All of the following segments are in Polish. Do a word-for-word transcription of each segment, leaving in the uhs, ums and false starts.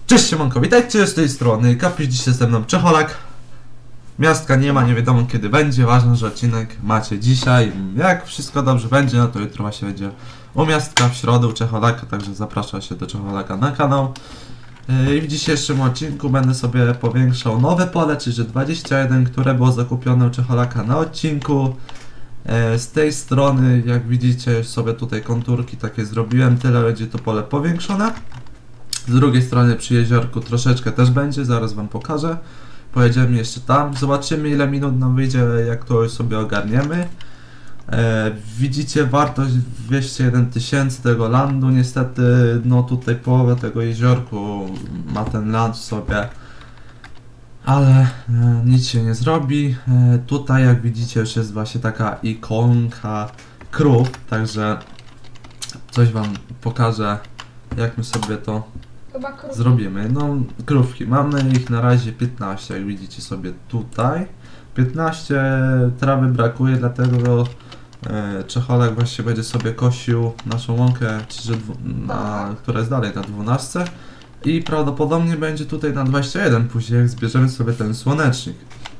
Cześć siemanko, witajcie z tej strony Kapisz, dzisiaj ze mną Czeholak. Miastka nie ma, nie wiadomo kiedy będzie, ważne, że odcinek macie dzisiaj. Jak wszystko dobrze będzie, no to jutro właśnie będzie u Miastka, w środę u Czeholaka, także zapraszam się do Czeholaka na kanał. I w dzisiejszym odcinku będę sobie powiększał nowe pole, czyli dwadzieścia jeden, które było zakupione u Czeholaka na odcinku. Z tej strony, jak widzicie, sobie tutaj konturki takie zrobiłem, tyle będzie to pole powiększone. Z drugiej strony przy jeziorku troszeczkę też będzie, zaraz wam pokażę. Pojedziemy jeszcze tam, zobaczymy ile minut nam wyjdzie, jak to już sobie ogarniemy. E, widzicie wartość dwieście jeden tysięcy tego landu, niestety no tutaj połowę tego jeziorku ma ten land w sobie. Ale e, nic się nie zrobi. E, tutaj jak widzicie już jest właśnie taka ikonka krów, także coś wam pokażę, jak my sobie to zrobimy. No krówki, mamy ich na razie piętnaście, jak widzicie sobie tutaj. piętnaście trawy brakuje, dlatego e, Czeholak właśnie będzie sobie kosił naszą łąkę, czyli na, która jest dalej na dwunastce. I prawdopodobnie będzie tutaj na dwadzieścia jeden później, jak zbierzemy sobie ten słonecznik.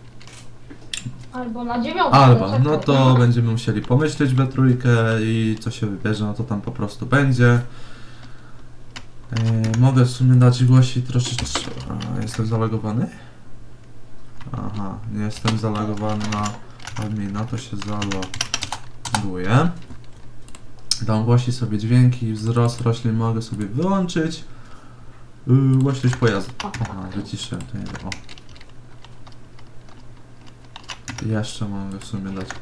Albo na dziewiątkę. Albo, no to będziemy musieli pomyśleć we trójkę i co się wybierze, no to tam po prostu będzie. Yy, mogę w sumie dać głosi troszeczkę. A, jestem zalogowany? Aha, nie jestem zalogowany na admina, to się zaloguję. Dam głosi sobie dźwięki, wzrost roślin mogę sobie wyłączyć. Yy, głośność pojazdu. Aha, wyciszyłem to nie o. Jeszcze mogę w sumie dać.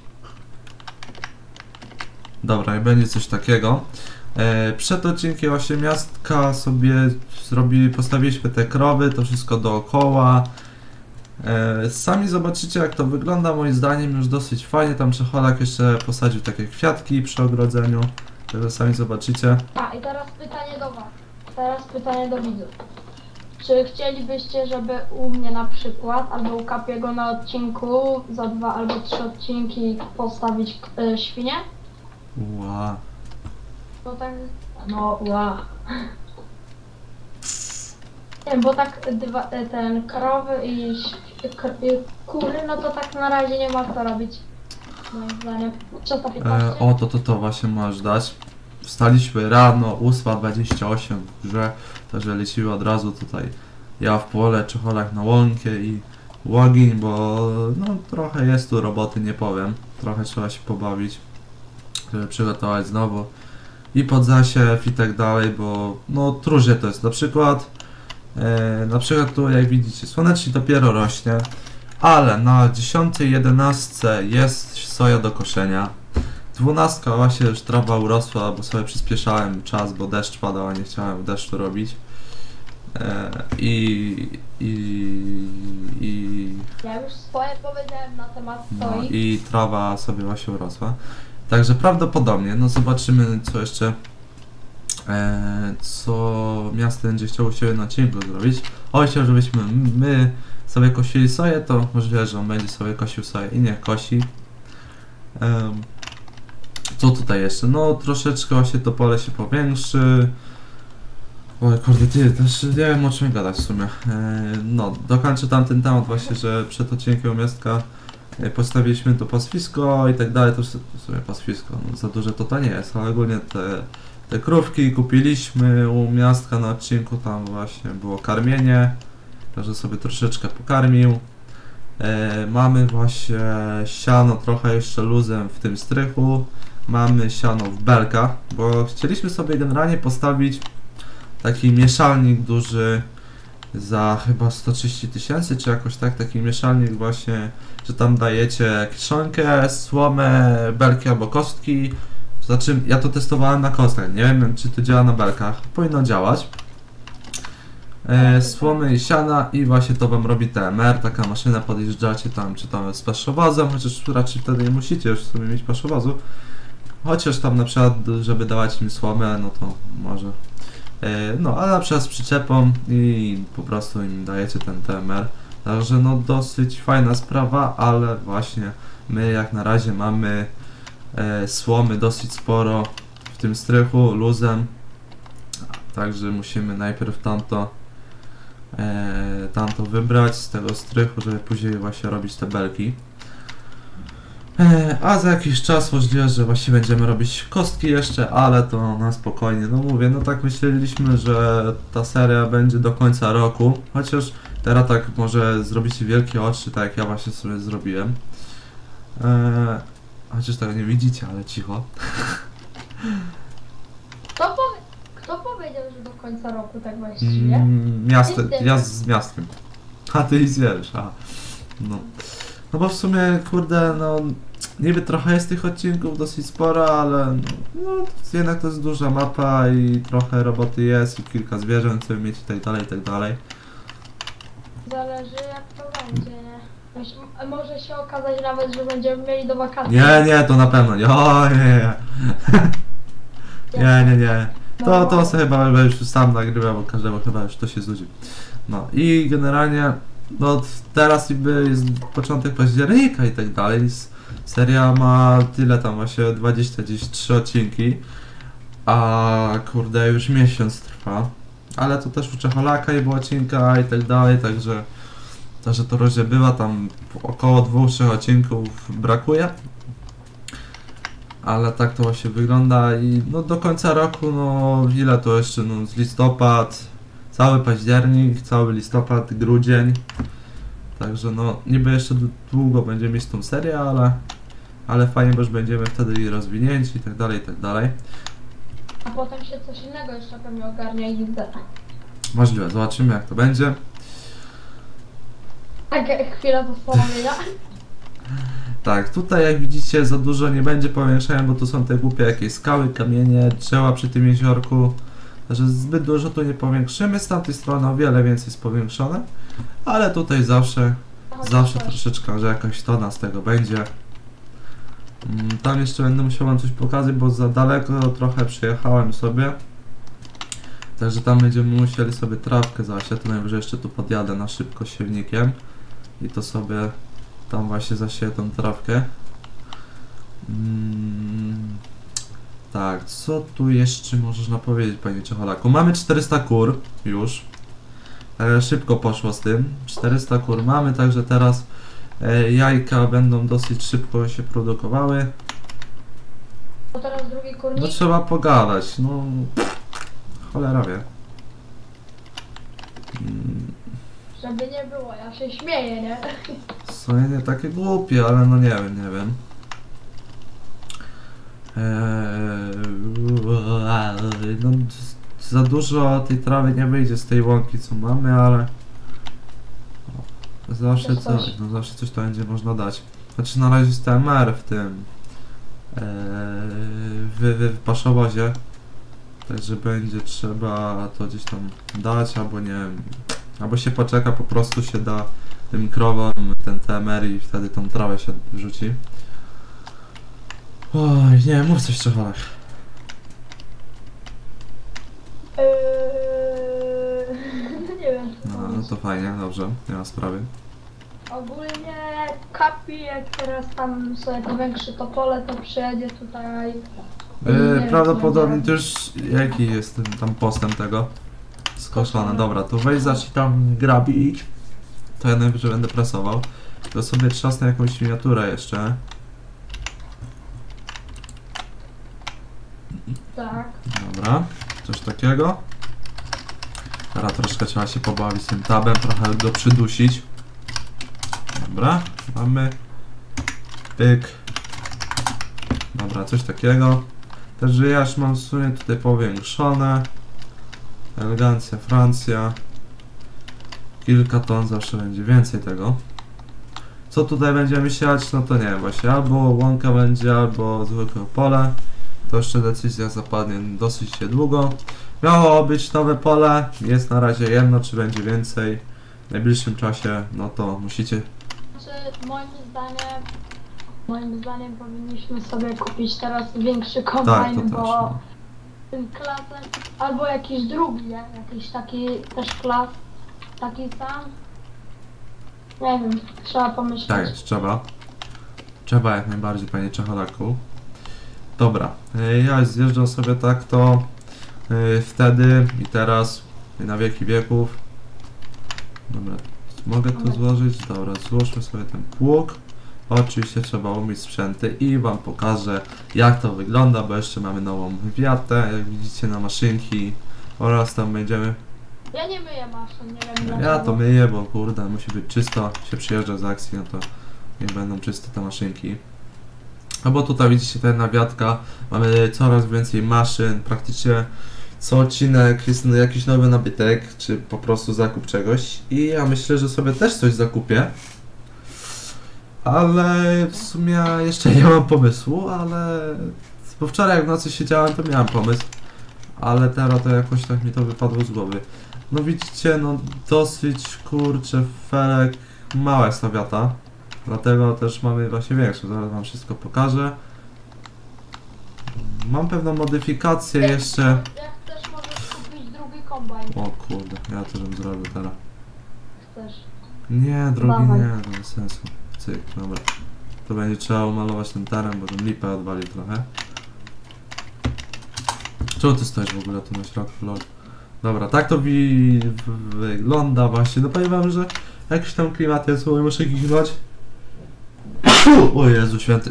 Dobra, i będzie coś takiego. E, przed odcinkiem właśnie Miastka sobie zrobili, postawiliśmy te krowy, to wszystko dookoła. E, sami zobaczycie jak to wygląda, moim zdaniem już dosyć fajnie. Tam Czeholak jeszcze posadził takie kwiatki przy ogrodzeniu, także sami zobaczycie. A i teraz pytanie do was, teraz pytanie do widzów. Czy chcielibyście, żeby u mnie na przykład, albo u Kapiego na odcinku za dwa albo trzy odcinki postawić y, świnię? Wow. To tak, no wow. Nie, bo tak dwa, ten krowy i kury, no to tak na razie nie ma co robić. Moim zdaniem. trzysta piętnaście. E, o, to, to, to właśnie możesz dać. Wstaliśmy rano, ósma dwadzieścia osiem, że także lecimy od razu tutaj. Ja w pole, Czeholak na łąkę i łogień, bo no trochę jest tu roboty, nie powiem. Trochę trzeba się pobawić, żeby przygotować znowu i pod zasiew i tak dalej, bo no tróżnie to jest. Na przykład e, na przykład tu jak widzicie słonecznik dopiero rośnie, ale na dziesiątej, jedenastce jest soja do koszenia. Dwunastka właśnie już trawa urosła, bo sobie przyspieszałem czas, bo deszcz padał, a nie chciałem deszczu robić. E, i, i, i, Ja już swoje powiedziałem na temat no, soi. i trawa sobie właśnie urosła. Także prawdopodobnie, no zobaczymy co jeszcze, e, co miasto będzie chciało siebie na odcinku zrobić. O, chciał, żebyśmy my sobie kosili soję, to możliwe, że on będzie sobie kosił soję i niech kosi. E, Co tutaj jeszcze? No troszeczkę właśnie to pole się powiększy. Oj kurde, ty, też nie wiem o czym gadać w sumie. Eee, no, dokończę tam ten temat właśnie, że przed odcinkiem Miastka e, postawiliśmy to pastwisko i tak dalej. To w sumie pastwisko, no, za duże to to nie jest, ale ogólnie te, te krówki kupiliśmy u Miastka na odcinku, tam właśnie było karmienie, także sobie troszeczkę pokarmił. E, mamy właśnie siano trochę jeszcze luzem w tym strychu. Mamy siano w belkach, bo chcieliśmy sobie generalnie postawić taki mieszalnik duży za chyba sto trzydzieści tysięcy, czy jakoś tak, taki mieszalnik właśnie, że tam dajecie kiszonkę, słomę, belki albo kostki. Znaczy, ja to testowałem na kostkach, nie wiem czy to działa na belkach, powinno działać. E, słomy i siana i właśnie to wam robi T M R, taka maszyna, podjeżdżacie tam, czy tam z paszowazem, chociaż raczej wtedy nie musicie już sobie mieć paszowazu. Chociaż tam na przykład, żeby dawać im słomę, no to może. E, no, ale na przykład z przyczepą i po prostu im dajecie ten T M R. Także no dosyć fajna sprawa, ale właśnie my jak na razie mamy e, słomy dosyć sporo w tym strychu, luzem. Także musimy najpierw tamto e, tam to wybrać z tego strychu, żeby później właśnie robić te belki. E, a za jakiś czas możliwe, że właśnie będziemy robić kostki jeszcze, ale to na spokojnie. No mówię, no tak myśleliśmy, że ta seria będzie do końca roku, chociaż teraz tak może zrobicie wielkie oczy, tak jak ja właśnie sobie zrobiłem. E, chociaż tego nie widzicie, ale cicho. Kto, powie... Kto powiedział, że do końca roku tak właściwie? Mm, miasto, ja z miastem. A ty nic wiesz, a. No. No bo w sumie, kurde, no niby trochę jest tych odcinków dosyć sporo, ale no jednak to jest duża mapa i trochę roboty jest i kilka zwierząt chcemy mieć i tak dalej, i tak dalej. Zależy jak to będzie, nie? Myśl- Może się okazać nawet, że będziemy mieli do wakacji. Nie, nie, to na pewno nie. O, nie, nie. Nie, nie, nie. To, to sobie chyba już sam nagrywa, bo każdemu chyba już to się znudzi. No i generalnie, no teraz niby jest początek października i tak dalej. Seria ma tyle tam właśnie dwadzieścia trzy odcinki, a kurde już miesiąc trwa. Ale to też u Czecholaka i było odcinka i tak dalej, także także to różnie bywa, tam około dwóch trzech odcinków brakuje. Ale tak to właśnie wygląda i no do końca roku, no ile to jeszcze, no z listopad, cały październik, cały listopad, grudzień. Także no niby jeszcze długo będziemy mieć tą serię, ale ale fajnie, bo już będziemy wtedy rozwinięci i tak dalej, i tak dalej. A potem się coś innego jeszcze pewnie ogarnia i widzę. Możliwe, zobaczymy jak to będzie. Tak, chwila zastanowienia. Tak, tutaj jak widzicie za dużo nie będzie powiększenia, bo to są te głupie jakieś skały, kamienie, drzewa przy tym jeziorku. Także zbyt dużo tu nie powiększymy, z tamtej strony o wiele więcej jest powiększone. Ale tutaj zawsze, zawsze troszeczkę, że jakoś to nas tego będzie. Tam jeszcze będę musiał wam coś pokazać, bo za daleko trochę przyjechałem sobie. Także tam będziemy musieli sobie trawkę zasiać, to najwyżej jeszcze tu podjadę na szybko siewnikiem. I to sobie tam właśnie zasieję tą trawkę. Hmm. Tak, co tu jeszcze można powiedzieć, panie Czecholaku? Mamy czterysta kur już. E, szybko poszło z tym. czterysta kur mamy, także teraz e, jajka będą dosyć szybko się produkowały. To teraz drugi kurnik. No trzeba pogadać, no cholera wie. Hmm. Żeby nie było, ja się śmieję, nie? Są nie takie głupie, ale no nie wiem, nie wiem. Eee, no, za dużo tej trawy nie wyjdzie z tej łąki co mamy, ale zawsze coś, no zawsze coś to będzie można dać. Znaczy na razie jest T M R w tym eee, w, w, w paszowozie, także będzie trzeba to gdzieś tam dać, albo nie wiem, albo się poczeka, po prostu się da tym krowom ten T M R i wtedy tą trawę się wrzuci. Oj, nie, mów coś w Czecholach. Eee, nie wiem. co No, no powiedzieć. to fajnie, dobrze, nie ma sprawy. Ogólnie Kapi, jak teraz tam sobie powiększy to pole, to przyjedzie tutaj. Nie Yy, wiem, prawdopodobnie co to już jaki jest ten tam postęp tego? Skoszone, dobra, to weź zacznij tam grabić. To ja najwyżej będę prasował. To sobie trzasnę jakąś miniaturę jeszcze. Tak. Dobra, coś takiego. Teraz troszkę trzeba się pobawić tym tabem, trochę go przydusić. Dobra, mamy. Pyk. Dobra, coś takiego. Także ja już mam w sumie tutaj powiększone. Elegancja, Francja. Kilka ton zawsze będzie więcej tego. Co tutaj będziemy siać? No to nie wiem, właśnie albo łąka będzie, albo zwykłe pole. To jeszcze decyzja zapadnie dosyć niedługo. Miało być nowe pole, jest na razie jedno, czy będzie więcej w najbliższym czasie, no to musicie... Znaczy, moim zdaniem, moim zdaniem powinniśmy sobie kupić teraz większy kombajn, Tak, to bo też, no. ten klasem, albo jakiś drugi, nie? Jakiś taki też klas, taki sam. Nie wiem, trzeba pomyśleć. Tak jest, trzeba. Trzeba jak najbardziej, panie Czecholaku. Dobra, y, ja zjeżdżam sobie tak to y, wtedy i teraz i na wieki wieków. Dobra, mogę tu złożyć? Dobra, złóżmy sobie ten pług. Oczywiście trzeba umyć sprzęty i wam pokażę, jak to wygląda, bo jeszcze mamy nową wiatę, jak widzicie, na maszynki oraz tam będziemy. Ja nie myję maszyn, nie wiem dlaczego. Ja to myję, bo kurde, musi być czysto, się przyjeżdża z akcji, no to nie będą czyste te maszynki. No bo tutaj widzicie ten nawiatka, mamy coraz więcej maszyn, praktycznie co odcinek jest jakiś nowy nabytek, czy po prostu zakup czegoś i ja myślę, że sobie też coś zakupię. Ale w sumie jeszcze nie mam pomysłu, ale bo wczoraj jak w nocy siedziałem, to miałem pomysł, ale teraz to jakoś tak mi to wypadło z głowy. No widzicie, no dosyć kurczę felek, mała jest ta wiata, dlatego też mamy właśnie większą, zaraz wam wszystko pokażę. Mam pewną modyfikację Jak- jeszcze. Jak chcesz, możesz kupić drugi kombajn. O kurde, ja to bym zrobił teraz. Chcesz. Nie, drogi Dawaj. nie, to bez sensu. Cyk, dobra. To będzie trzeba umalować ten teren, bo ten lipę odwali trochę. Czemu ty stoisz w ogóle tu na środku, lol? Dobra, tak to wi w wygląda właśnie. No powiem wam, że jakiś tam klimat jest, bo muszę kichnąć. O Jezu święty.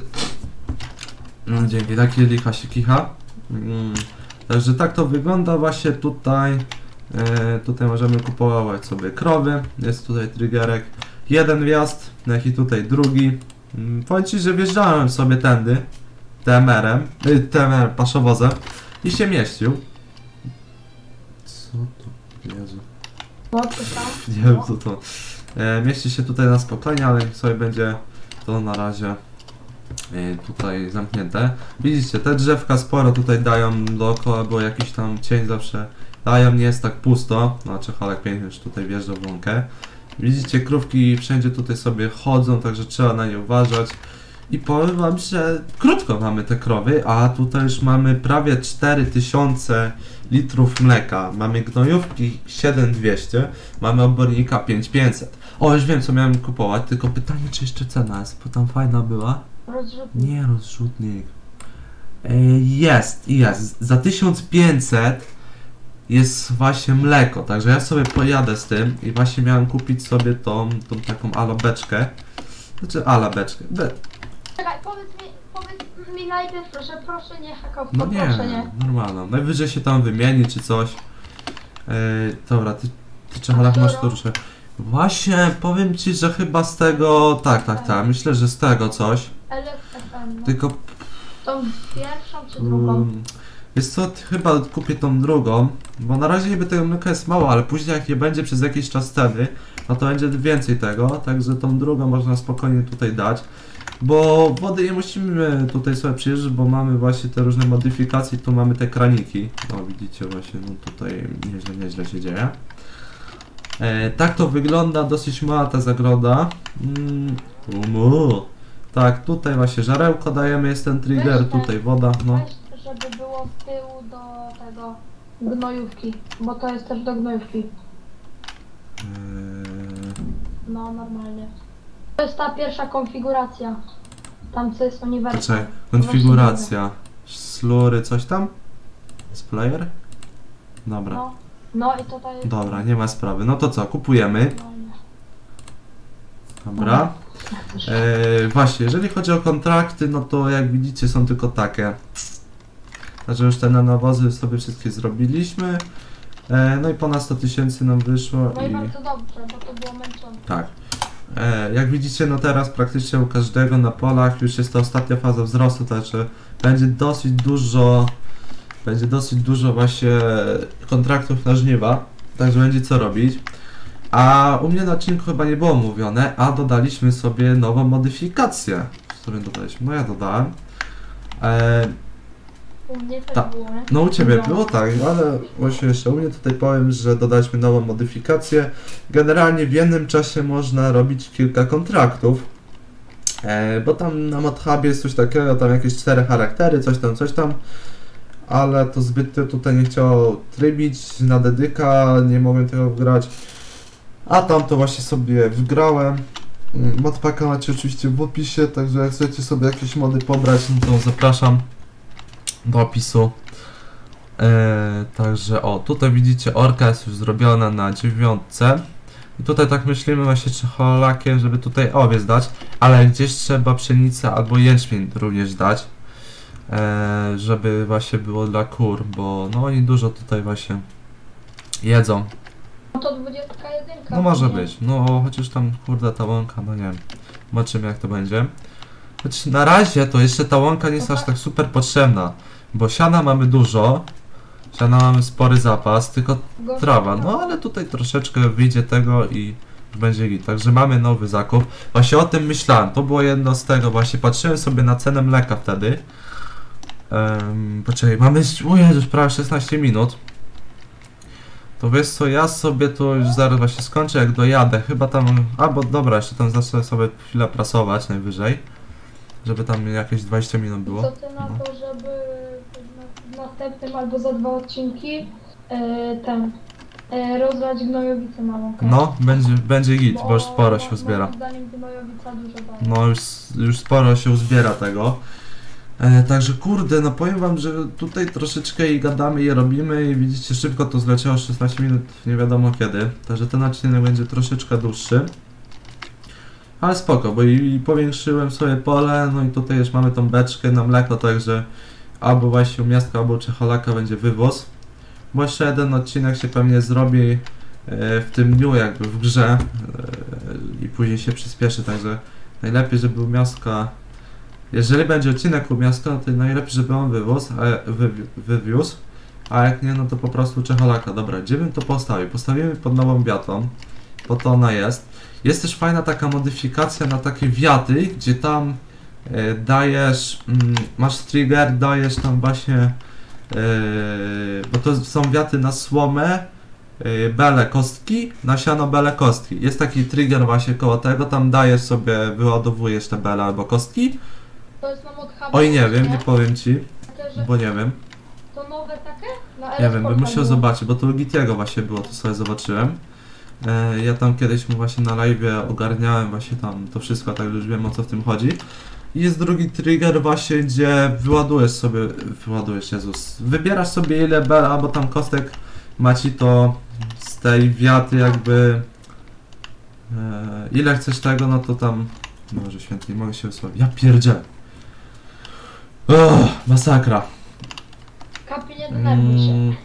No dzięki, takie licha się kicha. Mm. Także tak to wygląda właśnie tutaj. E, tutaj możemy kupować sobie krowy. Jest tutaj triggerek. Jeden wjazd, jak i tutaj drugi. Mm, powiem ci, że wjeżdżałem sobie tędy. T M R-em, y, T M R paszowozem i się mieścił. Co to? Jezu. No, ty tam? Nie wiem co to. E, mieści się tutaj na spokojnie, ale niech sobie będzie to na razie e, tutaj zamknięte. Widzicie, te drzewka sporo tutaj dają dookoła, bo jakiś tam cień zawsze dają, nie jest tak pusto. Znaczy Halek pięknie już tutaj wjeżdża w łąkę. Widzicie, krówki wszędzie tutaj sobie chodzą, także trzeba na nie uważać. I powiem wam, że krótko mamy te krowy, a tutaj już mamy prawie cztery tysiące litrów mleka. Mamy gnojówki siedem tysięcy dwieście, mamy obornika pięć tysięcy pięćset. O, już wiem co miałem kupować, tylko pytanie czy jeszcze cena jest, bo tam fajna była. Rozrzutnik. Nie, rozrzutnik. Ej, jest, jest. Za tysiąc pięćset jest właśnie mleko, także ja sobie pojadę z tym i właśnie miałem kupić sobie tą, tą taką alabeczkę. Znaczy alabeczkę. Be Czekaj, powiedz mi, powiedz mi najpierw, proszę, proszę nie hakał, No nie, proszę nie. normalną. Najwyżej się tam wymieni czy coś. Yy, dobra, ty, ty Czechalach masz to ruszę. Właśnie, powiem ci, że chyba z tego, tak, tak, tak, myślę, że z tego coś. L F F M, no. Tylko, Tą pierwszą czy drugą? um, wiesz co, chyba kupię tą drugą, bo na razie niby tego mleka jest mało, ale później jak nie będzie przez jakiś czas ceny, no to będzie więcej tego, także tą drugą można spokojnie tutaj dać. Bo wody nie musimy tutaj sobie przyjeżdżać, bo mamy właśnie te różne modyfikacje, tu mamy te kraniki. No widzicie właśnie, no tutaj nieźle, nieźle się dzieje. E, tak to wygląda, dosyć mała ta zagroda. Mm, umu. Tak, tutaj właśnie żarełko dajemy, jest ten trigger, Weź ten- tutaj woda, no. Weź, żeby było z tyłu do tego gnojówki, bo to jest też do gnojówki. E, No, normalnie. To jest ta pierwsza konfiguracja. Tam co jest uniwersum. Poczekaj, konfiguracja. Slury, coś tam? Splayer? Dobra. No, no i tutaj jest... Dobra, nie ma sprawy. No to co, kupujemy. normalnie. Dobra. E, właśnie, jeżeli chodzi o kontrakty, no to jak widzicie są tylko takie. Także już te nanowozy sobie wszystkie zrobiliśmy. E, no i ponad sto tysięcy nam wyszło. No i I bardzo dobrze, bo to było męczące. tak. E, jak widzicie, no teraz praktycznie u każdego na polach już jest to ostatnia faza wzrostu, także będzie dosyć dużo, będzie dosyć dużo właśnie kontraktów na żniwa, także będzie co robić. A u mnie na odcinku chyba nie było mówione, a dodaliśmy sobie nową modyfikację. Co sobie dodaliśmy? No ja dodałem. E, U mnie też Ta- było, nie? no u Ciebie No. było tak, ale właśnie jeszcze u mnie tutaj powiem, że dodaliśmy nową modyfikację. Generalnie w jednym czasie można robić kilka kontraktów. E, bo tam na ModHubie jest coś takiego, tam jakieś cztery charaktery, coś tam, coś tam. Ale to zbyt tutaj nie chciało trybić na dedyka, nie mogłem tego wgrać. A tam to właśnie sobie wgrałem. Mm, Modpacka macie oczywiście w opisie, także jak chcecie sobie jakieś mody pobrać, no to zapraszam do opisu. Eee, także o, tutaj widzicie orka jest już zrobiona na dziewiątce. I tutaj tak myślimy właśnie czecholakiem, żeby tutaj owiec dać, ale gdzieś trzeba pszenicę albo jęczmień również dać, e, żeby właśnie było dla kur, bo no oni dużo tutaj właśnie jedzą. No to dwudziestka jeden. No może być, no chociaż tam kurde ta łąka, no nie wiem, zobaczymy jak to będzie. Choć na razie to jeszcze ta łąka nie jest aż tak super potrzebna, bo siana mamy dużo, siana mamy spory zapas, tylko trawa, no ale tutaj troszeczkę wyjdzie tego i już będzie git. Także mamy nowy zakup. Właśnie o tym myślałem, to było jedno z tego, właśnie patrzyłem sobie na cenę mleka wtedy. Um, poczekaj, mamy, o Jezus, prawie szesnaście minut. To wiesz co, ja sobie to już zaraz właśnie skończę jak dojadę, chyba tam, albo dobra, jeszcze tam zacznę sobie chwilę prasować najwyżej. Żeby tam jakieś dwadzieścia minut było. Co ty na No. to, żeby w następnym albo za dwa odcinki yy, ten yy, rozlać gnojowicę na łąkę? No, będzie, będzie git, bo już sporo się mo- uzbiera. Moim zdaniem gnojowica dużo daje. No już, już sporo się uzbiera tego. E, także kurde, no powiem wam, że tutaj troszeczkę i gadamy i robimy i widzicie szybko to zleciało szesnaście minut, nie wiadomo kiedy. Także ten odcinek będzie troszeczkę dłuższy. Ale spoko, bo i, i powiększyłem sobie pole, no i tutaj już mamy tą beczkę na mleko, także albo właśnie u miastka, albo u Czecholaka będzie wywóz. Bo jeszcze jeden odcinek się pewnie zrobi e, w tym dniu jakby w grze e, i później się przyspieszy, także najlepiej, żeby u miastka, jeżeli będzie odcinek u miastka, no to najlepiej, żeby on wywóz, a, wy, wywiózł, a jak nie, no to po prostu Czecholaka. Dobra, gdzie bym to postawił? Postawimy pod nową wiatą, bo to ona jest. Jest też fajna taka modyfikacja na takie wiaty, gdzie tam e, dajesz, mm, masz trigger, dajesz tam właśnie, e, bo to są wiaty na słomę, e, bele kostki, na siano bele kostki. Jest taki trigger właśnie koło tego, tam dajesz sobie, wyładowujesz te bele albo kostki. To jest na modhubie. Oj nie wiem, nie powiem ci, Takie, że bo nie wiem. to nowe takie? Na Nie wiem, bym Elesporta musiał było. zobaczyć, bo to u Gitiego właśnie było, to sobie zobaczyłem. E, ja tam kiedyś mu właśnie na live ogarniałem właśnie tam to wszystko, tak już wiem o co w tym chodzi. I jest drugi trigger właśnie, gdzie wyładujesz sobie, wyładujesz, Jezus, wybierasz sobie ile bel, albo tam kostek ma ci to z tej wiaty jakby, e, ile chcesz tego, no to tam, Boże święty, nie mogę się wysłowić, ja pierdzielę. Oh, masakra. Kapi, nie denerwuj się. Mm.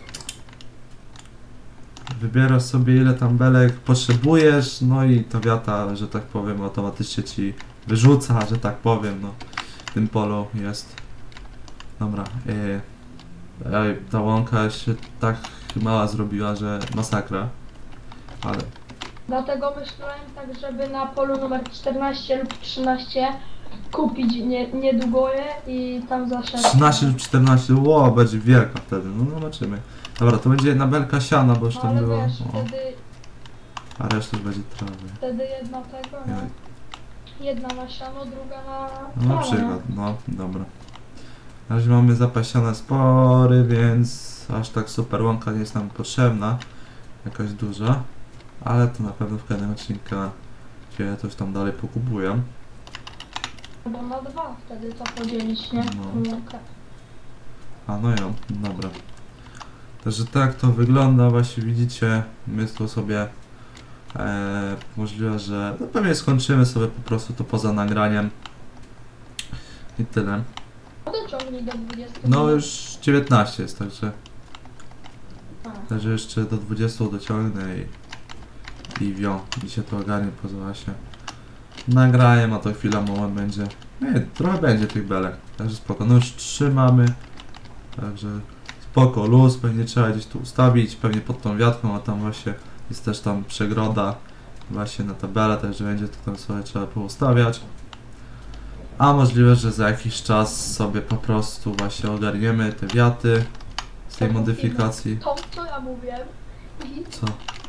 Wybierasz sobie ile tam belek potrzebujesz, no i ta wiata, że tak powiem, automatycznie ci wyrzuca, że tak powiem, no w tym polu jest. Dobra, yy, ej, ta łąka się tak mała zrobiła, że masakra, ale Dlatego myślałem tak, żeby na polu numer czternaście lub trzynaście kupić nie, niedługo je i tam zaszedł. trzynaście lub czternaście, ło, będzie wielka wtedy, no zobaczymy. Dobra, to będzie jedna belka siana, bo już No tam ale było, wiesz, o, wtedy, a reszta już będzie trawy. wtedy jedna tego, no. Jedna na siano, druga na No na trawę, przykład, no dobra. Na razie mamy zapasione spory, więc aż tak super łąka nie jest nam potrzebna, jakaś duża, ale to na pewno w kolejnym odcinku się coś tam dalej pokupuję. Bo na dwa wtedy to podzielić, nie? No. Łąkę. A no ja, dobra. Także tak to wygląda, właśnie widzicie, my tu sobie e, możliwe, że no pewnie skończymy sobie po prostu to poza nagraniem i tyle. Dociągnij do dwudziestu. No już dziewiętnaście jest, także A. Także jeszcze do dwudziestu dociągnę i, i wio, i się to ogarnie poza właśnie nagrajem, a to chwila moment będzie. Nie, trochę będzie tych belek, także spoko. No już trzymamy, także spoko, luz, pewnie trzeba gdzieś tu ustawić, pewnie pod tą wiatką, a tam właśnie jest też tam przegroda właśnie na tabelę, także będzie to tam sobie trzeba poustawiać. A możliwe, że za jakiś czas sobie po prostu właśnie ogarniemy te wiaty z tej modyfikacji. To, co ja mówiłem. Co?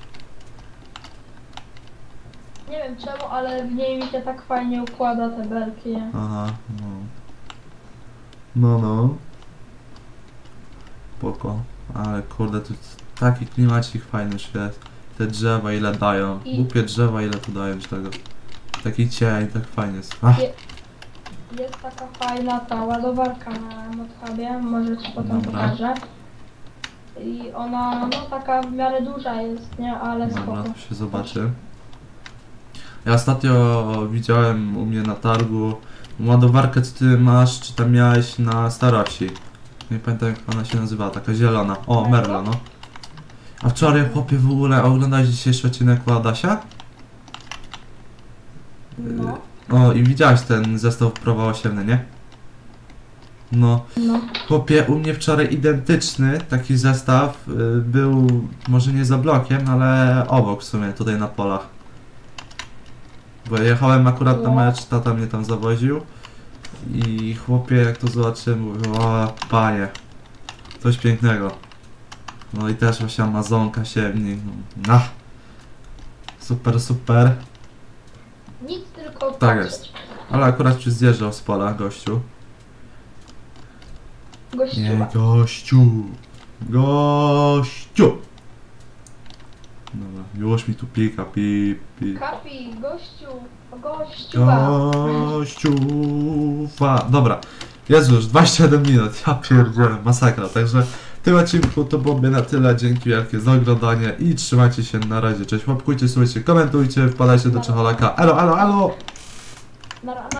Nie wiem czemu, ale w niej mi się tak fajnie układa te belki, nie? Aha, no. No, no. Spoko. Ale kurde, tu taki klimacik fajny świat. Te drzewa ile dają. I- Głupie drzewa ile tu dają z tego. Taki cień, tak fajnie jest. Ach, Je, jest taka fajna ta ładowarka na modhubie, może ci potem Dobra. pokażę. I ona, no taka w miarę duża jest, nie? Ale dobra, spoko. to się zobaczy. Ja ostatnio widziałem u mnie na targu ładowarkę, co ty masz, czy tam miałeś na starości. Nie pamiętam jak ona się nazywa, taka zielona. O, Merla, no. A wczoraj, chłopie, w ogóle oglądałeś dzisiejszy odcinek u Adasia? No, O, i widziałeś ten zestaw prawa osiemny, nie? No, no. chłopie, u mnie wczoraj identyczny taki zestaw y, był, może nie za blokiem, ale obok w sumie, tutaj na polach. Bo jechałem akurat na No. mecz, tata mnie tam zawoził i chłopie, jak to zobaczyłem, mówię, o panie, coś pięknego. No i też właśnie Amazonka, siewnik, no, ach, super, super. Nic, tylko Tak patrzeć. jest. Ale akurat ci zjeżdżał z pola, gościu. Gościuwa. Nie, gościu! Gościu! Dobra, już mi tu pika, pip, pip. Kapi, gościu, gościuwa. Gościuwa. Dobra, jest już dwadzieścia siedem minut, ja pierdzielę, masakra, także w tym odcinku to byłoby na tyle, dzięki wielkie za oglądanie i trzymajcie się, na razie, cześć, łapkujcie, słuchajcie, komentujcie, wpadajcie do Czecholaka, elo, elo, elo! Na, na